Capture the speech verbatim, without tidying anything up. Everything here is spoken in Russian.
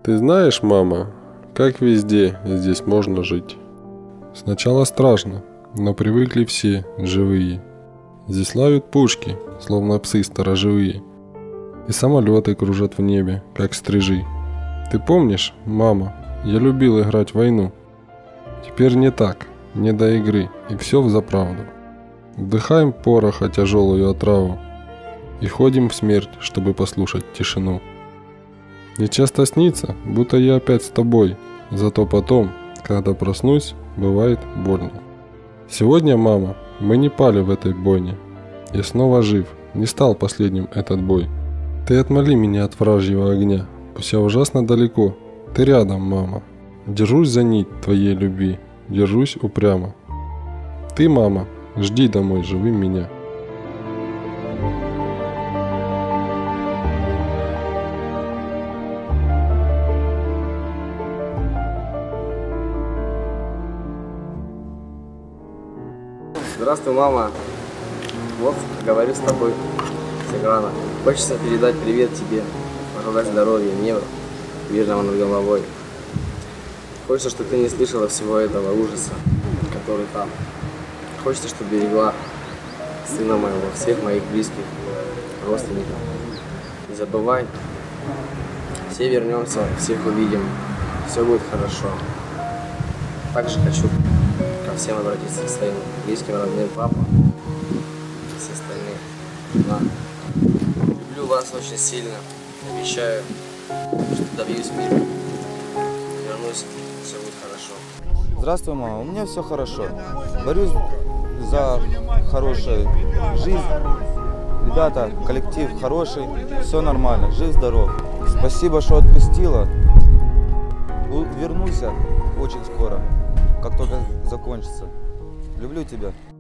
Ты знаешь, мама, как везде здесь можно жить? Сначала страшно, но привыкли все, живые. Здесь лают пушки, словно псы сторожевые. И самолеты кружат в небе, как стрижи. Ты помнишь, мама, я любил играть в войну. Теперь не так, не до игры, и все взаправду. Вдыхаем пороха тяжелую отраву и ходим в смерть, чтобы послушать тишину. Мне часто снится, будто я опять с тобой, зато потом, когда проснусь, бывает больно. Сегодня, мама, мы не пали в этой бойне. Я снова жив, не стал последним этот бой. Ты отмоли меня от вражьего огня, пусть я ужасно далеко. Ты рядом, мама. Держусь за нить твоей любви, держусь упрямо. Ты, мама, жди домой живым меня. Здравствуй, мама. Вот, говорю с тобой с экрана. Хочется передать привет тебе, пожелать здоровья, неба, вечного над головой. Хочется, чтобы ты не слышала всего этого ужаса, который там. Хочется, чтобы берегла сына моего, всех моих близких, родственников. Не забывай, все вернемся, всех увидим, все будет хорошо. Также хочу ко всем обратиться, к своим близким, родным, папа, все остальные. Да. Люблю вас очень сильно, обещаю, что добьюсь мира. Вернусь, все будет хорошо. Здравствуй, мама, у меня все хорошо. Борюсь за хорошую жизнь. Ребята, коллектив хороший, все нормально, жив-здоров. Спасибо, что отпустила. Вернусь очень скоро, как только закончится. Люблю тебя.